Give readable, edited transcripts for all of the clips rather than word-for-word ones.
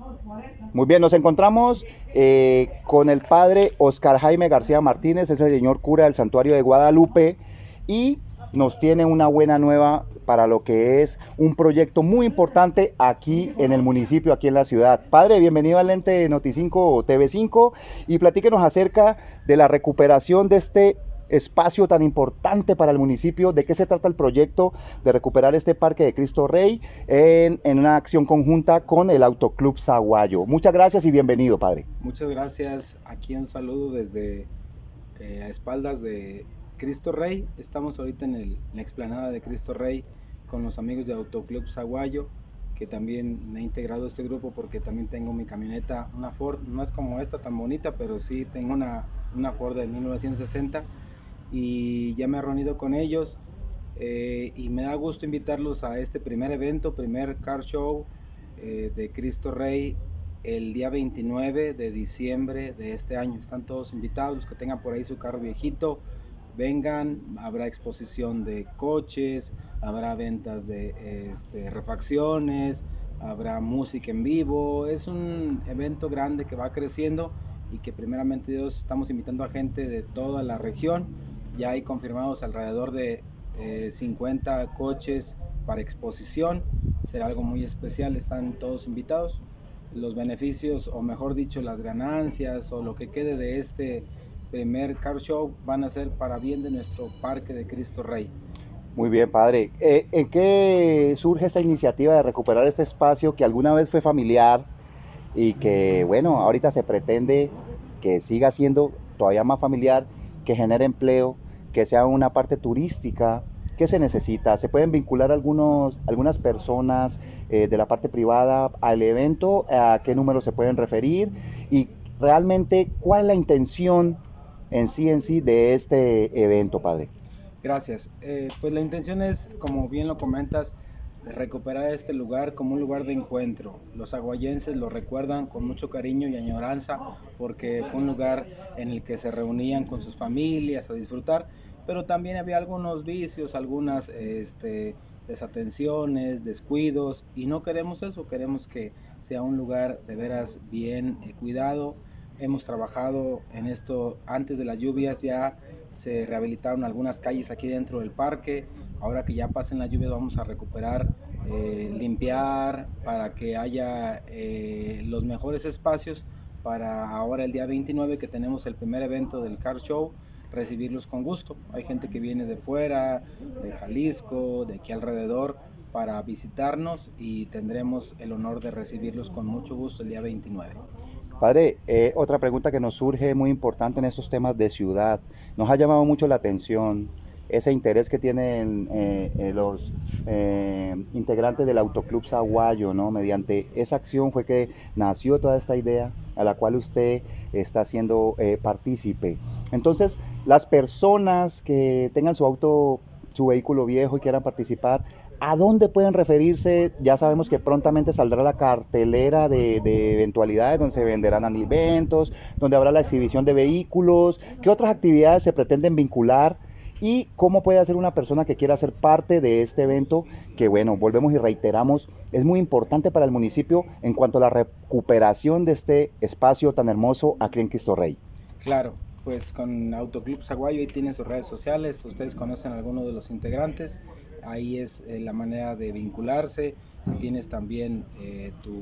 Muy bien, nos encontramos con el padre Oscar Jaime García Martínez, es el señor cura del Santuario de Guadalupe y nos tiene una buena nueva para lo que es un proyecto muy importante aquí en el municipio, aquí en la ciudad. Padre, bienvenido al Lente Noti5 o TV5 y platíquenos acerca de la recuperación de este espacio tan importante para el municipio. ¿De qué se trata el proyecto de recuperar este Parque de Cristo Rey en una acción conjunta con el Autoclub Zaguayo? Muchas gracias y bienvenido, padre. Muchas gracias. Aquí un saludo desde a espaldas de Cristo Rey. Estamos ahorita en la explanada de Cristo Rey con los amigos de Autoclub Zaguayo, que también me he integrado a este grupo porque también tengo mi camioneta, una Ford. No es como esta tan bonita, pero sí tengo una Ford de 1960 y ya me he reunido con ellos. Y me da gusto invitarlos a este primer evento, primer car show de Cristo Rey, el día 29 de diciembre de este año. Están todos invitados, los que tengan por ahí su carro viejito, vengan. Habrá exposición de coches, habrá ventas de refacciones, habrá música en vivo. Es un evento grande que va creciendo y que primeramente Dios estamos invitando a gente de toda la región. Ya hay confirmados alrededor de 50 coches para exposición. Será algo muy especial, están todos invitados. Los beneficios, o mejor dicho, las ganancias o lo que quede de este primer car show van a ser para bien de nuestro Parque de Cristo Rey. Muy bien, padre. ¿En qué surge esta iniciativa de recuperar este espacio que alguna vez fue familiar y que, bueno, ahorita se pretende que siga siendo todavía más familiar, que genere empleo, que sea una parte turística? ¿Qué se necesita? ¿Se pueden vincular algunas personas de la parte privada al evento? ¿A qué número se pueden referir? Y realmente, ¿cuál es la intención en sí de este evento, padre? Gracias. Pues la intención es, como bien lo comentas, recuperar este lugar como un lugar de encuentro. Los aguayenses lo recuerdan con mucho cariño y añoranza porque fue un lugar en el que se reunían con sus familias a disfrutar, pero también había algunos vicios, algunas desatenciones, descuidos, y no queremos eso. Queremos que sea un lugar de veras bien cuidado. Hemos trabajado en esto antes de las lluvias, ya se rehabilitaron algunas calles aquí dentro del parque. Ahora que ya pasen las lluvias vamos a recuperar, limpiar para que haya los mejores espacios para ahora el día 29 que tenemos el primer evento del Car Show, recibirlos con gusto. Hay gente que viene de fuera, de Jalisco, de aquí alrededor, para visitarnos y tendremos el honor de recibirlos con mucho gusto el día 29. Padre, otra pregunta que nos surge muy importante en estos temas de ciudad. Nos ha llamado mucho la atención ese interés que tienen los integrantes del Autoclub Zaguayo, ¿no? Mediante esa acción fue que nació toda esta idea a la cual usted está siendo partícipe. Entonces, las personas que tengan su vehículo viejo y quieran participar, ¿a dónde pueden referirse? Ya sabemos que prontamente saldrá la cartelera de eventualidades donde se venderán alimentos, donde habrá la exhibición de vehículos. ¿Qué otras actividades se pretenden vincular? ¿Y cómo puede hacer una persona que quiera ser parte de este evento? Que bueno, volvemos y reiteramos, es muy importante para el municipio en cuanto a la recuperación de este espacio tan hermoso aquí en Cristo Rey. Claro, pues con Autoclub Zaguayo ahí tienen sus redes sociales, ustedes conocen a algunos de los integrantes, ahí es la manera de vincularse. Si tienes también tu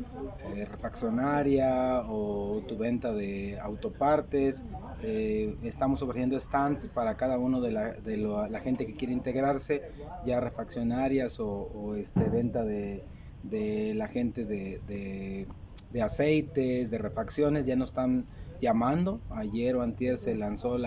refaccionaria o tu venta de autopartes, estamos ofreciendo stands para cada uno de la gente que quiere integrarse, ya refaccionarias o venta de la gente de aceites, de refacciones. Ya nos están llamando. Ayer o antier se lanzó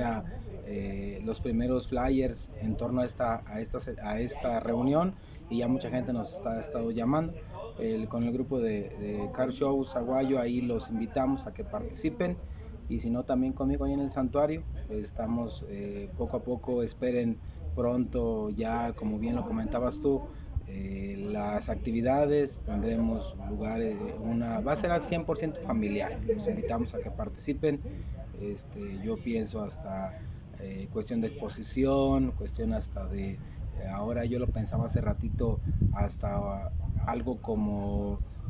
los primeros flyers en torno a esta reunión y ya mucha gente nos ha estado llamando. Con el grupo de Car Show Zaguayo ahí los invitamos a que participen, y si no también conmigo ahí en el santuario. Estamos poco a poco, esperen pronto ya, como bien lo comentabas tú, las actividades. Tendremos lugares, va a ser al 100% familiar. Los invitamos a que participen. Yo pienso hasta cuestión de exposición, cuestión hasta ahora yo lo pensaba hace ratito, hasta algo como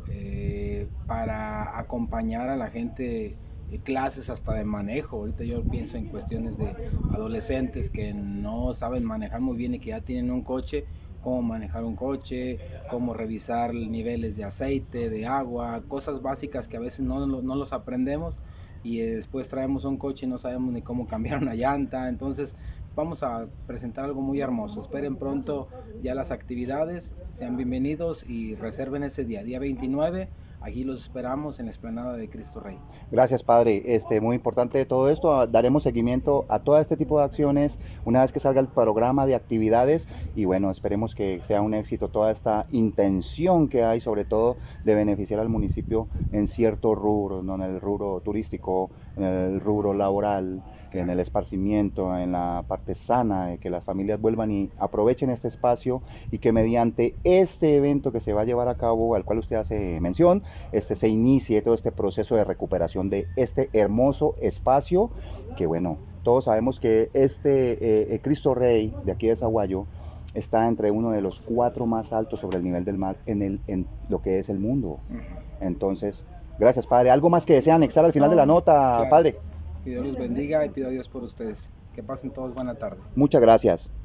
para acompañar a la gente, clases hasta de manejo. Ahorita yo pienso en cuestiones de adolescentes que no saben manejar muy bien y que ya tienen un coche, cómo manejar un coche, cómo revisar niveles de aceite, de agua, cosas básicas que a veces no los aprendemos, y después traemos un coche y no sabemos ni cómo cambiar una llanta. Entonces vamos a presentar algo muy hermoso. Esperen pronto ya las actividades, sean bienvenidos y reserven ese día 29. Aquí los esperamos en la explanada de Cristo Rey. Gracias, padre. Muy importante de todo esto. Daremos seguimiento a todo este tipo de acciones una vez que salga el programa de actividades y bueno, esperemos que sea un éxito toda esta intención que hay, sobre todo de beneficiar al municipio en ciertos rubros, ¿no? En el rubro turístico, en el rubro laboral, en el esparcimiento, en la parte sana, de que las familias vuelvan y aprovechen este espacio y que mediante este evento que se va a llevar a cabo, al cual usted hace mención, se inicie todo este proceso de recuperación de este hermoso espacio que bueno, todos sabemos que Cristo Rey de aquí de Saguayo está entre uno de los 4 más altos sobre el nivel del mar en lo que es el mundo. Entonces, gracias, padre. ¿Algo más que desea anexar al final de la nota, claro. padre? Que Dios los bendiga y pido a Dios por ustedes. Que pasen todos buena tarde. Muchas gracias.